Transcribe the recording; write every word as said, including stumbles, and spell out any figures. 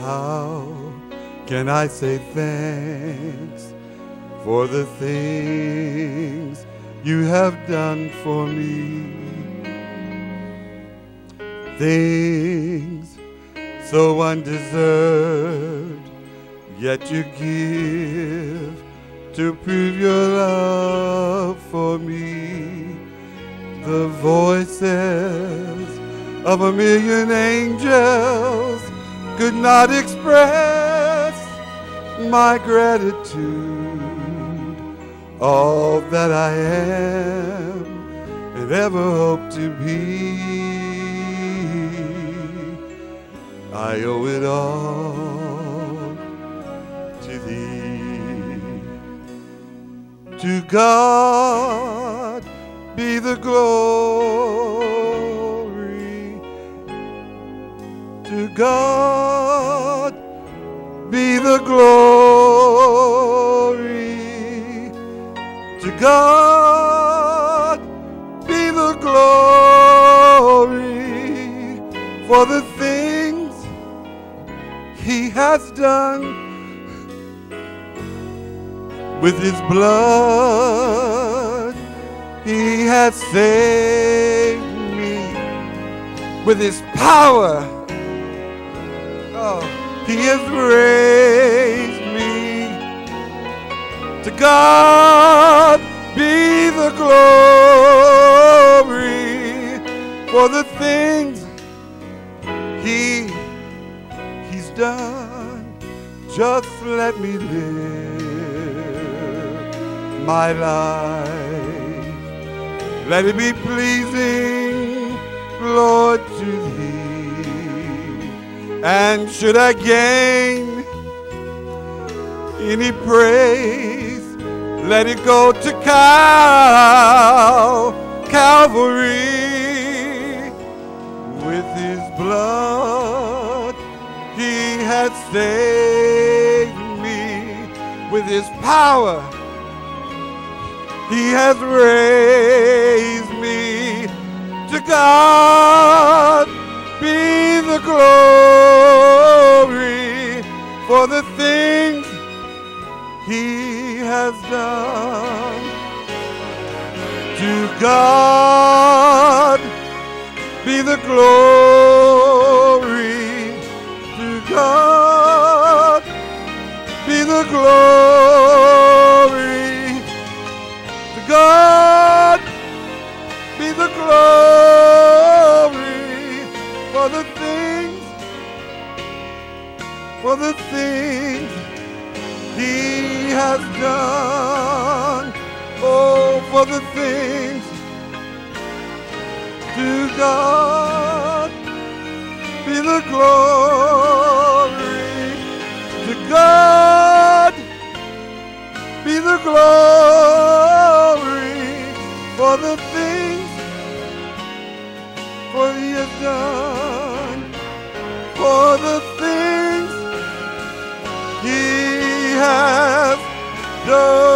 How can I say thanks for the things you have done for me? Things so undeserved, yet you give to prove your love for me. The voices of a million angels could not express my gratitude. All that I am and ever hope to be, I owe it all to thee. To God be the glory. To God be the glory. To God be the glory for the things he has done. With his blood he has saved me. With his power, oh, he has raised me. To God be the glory for the things he he's done. Just let me live my life. Let it be pleasing, Lord, to thee. And should I gain any praise, let it go to Cal Calvary. With his blood he has saved me. With his power he has raised me. To God be the glory for the things he has done. To God be the glory. To God be the glory. To God be the glory for the things, for the things he has done. Oh, for the things. To God be the glory. To God be the glory for the things, for he has done. For the things he has done.